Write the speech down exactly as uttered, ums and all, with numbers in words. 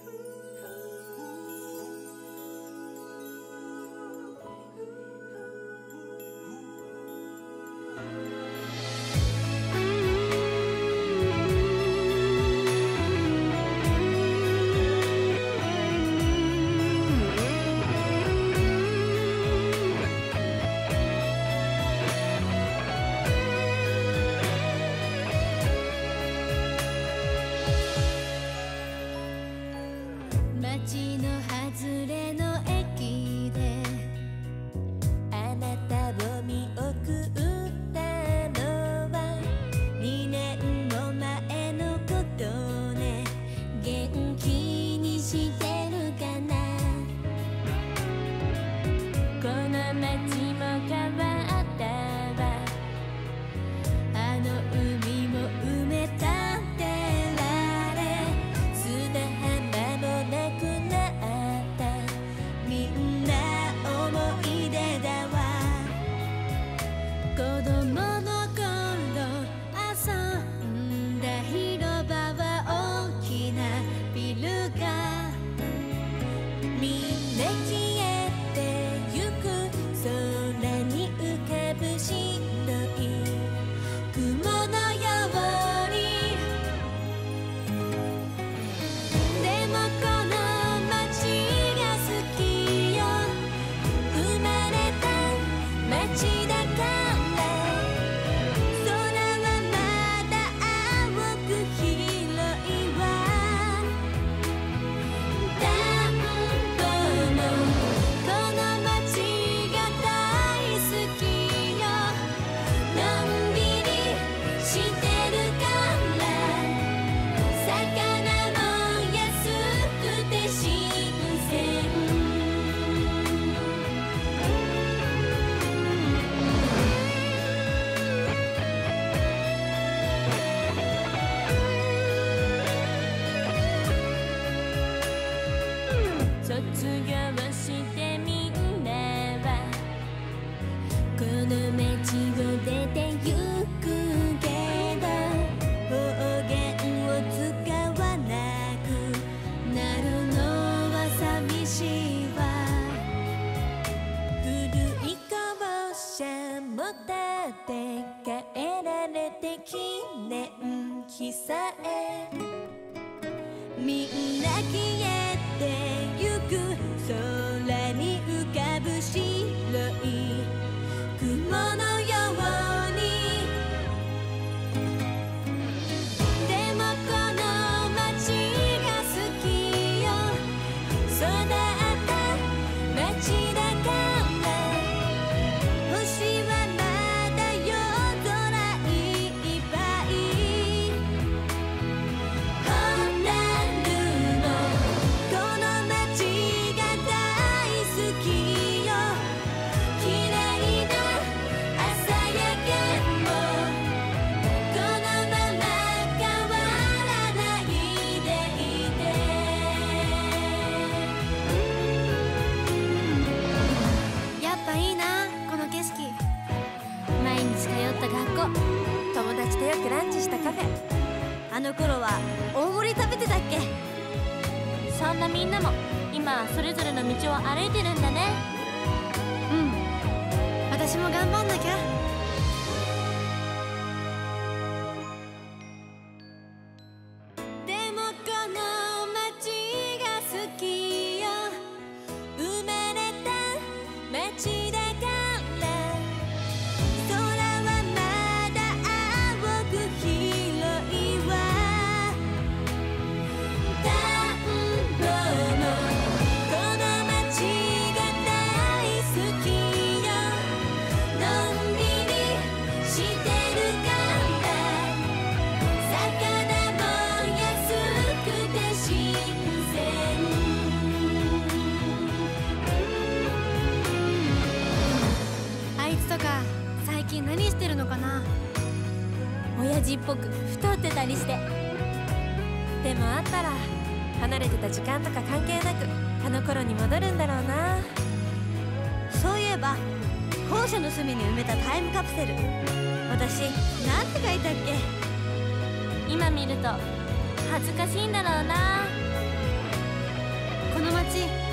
街の外れの駅であなたを見送ったのはにねんも前のことね。元気にしてるかな。この街も変わったわ。あの海も埋め立てられ砂浜もなくなった。みんな思い出だわ。子供の頃遊んだ広場は大きなビルがみんな消えてゆく。空に浮かぶ白い雲のように。でもこの街が好きよ。生まれた街だから空はまだ青く広いわ。田んぼもこの街が大好きよ。のんびりしてるから魚も安くて新鮮。卒業してみんなはこの街を出てゆくけど方言を使わなくなるのは寂しいわ。古い校舎も建て替えられて記念碑さえみんな消えてゆく。空に浮かぶ白い雲のように。でもこの街が好きよ。育った街だから星はまだ夜空いっぱい。ホタルもこの街が大好きよ。綺麗な朝焼けもこのまま変わらないでいて。やっぱいいなこの景色。毎日通った学校、友達とよくランチしたカフェ。あの頃は大盛り食べてたっけ。そんなみんなも今それぞれの道を歩いてるんだね。うん、私も頑張んなきゃ。でもこの街が好きよ。生まれた街だから空はまだ青く広いわ。田んぼもこの街が大好きよ。のんびりしてるから魚も安くて新鮮。あいつとか最近何してるのかな。親父っぽく太ってたりして。でも会ったら離れてた時間とか関係なくあの頃に戻るんだろうな。そういえば校舎の隅に埋めたタイムカプセル、私なんて書いたっけ。今見ると恥ずかしいんだろうな。 ち